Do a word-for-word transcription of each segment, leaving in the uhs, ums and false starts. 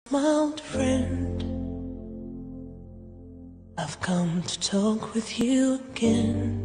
my old friend. I've come to talk with you again,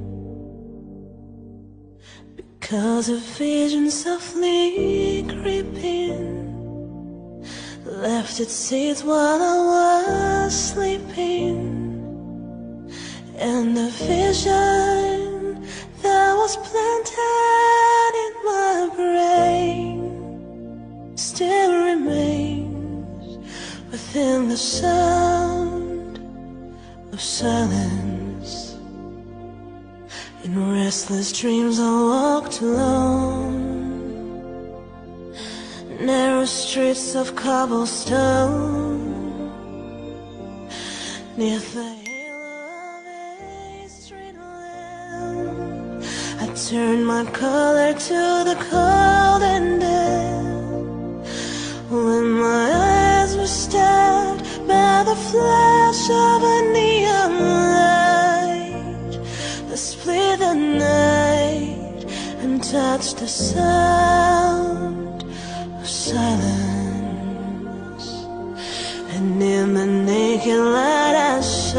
because a vision softly creeping left its seeds while I was sleeping. And the vision that was planted in my brain still remains within the sound of silence. In restless dreams I walked alone, narrow streets of cobblestone, neath the halo of a street lamp. I turned my collar to the cold and damp, when my eyes were stabbed by the flash of a neon light that split the night and touched the sound of silence. And in the naked light I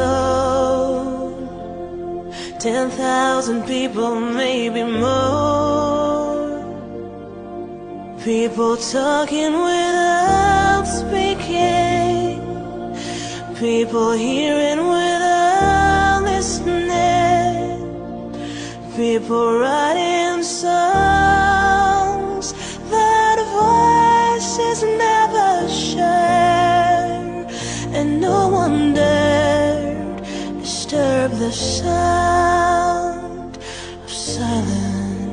showed ten thousand people, maybe more, people talking without speaking, people hearing without listening, people writing songs that voices never share, and no one dared disturb the sound of silence.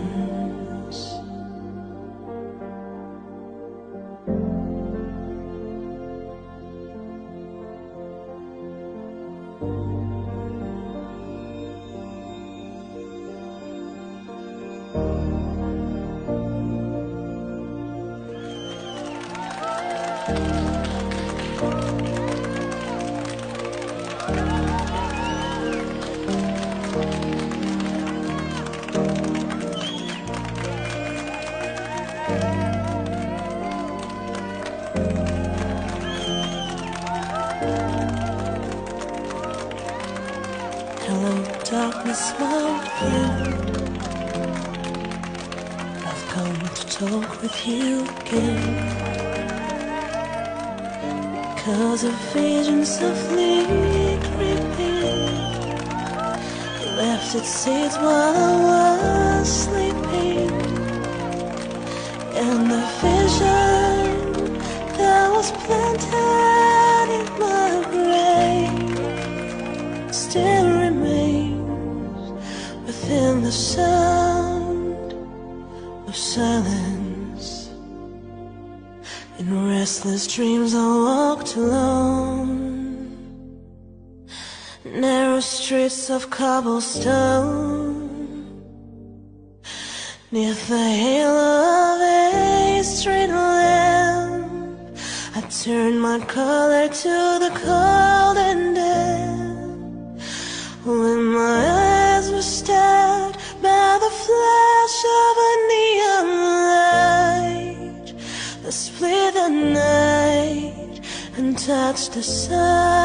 Hello, darkness, my old friend. I've come to talk with you again, because a vision softly creeping left its seeds while I was sleeping. And the vision that was planted in my brain still remains within the sound of silence. In restless dreams I walked alone, narrow streets of cobblestone, neath the halo of a street lamp. I turned my collar to the cold and damp, when my eyes were stabbed by the flash of a neon light that split the night and touched the sun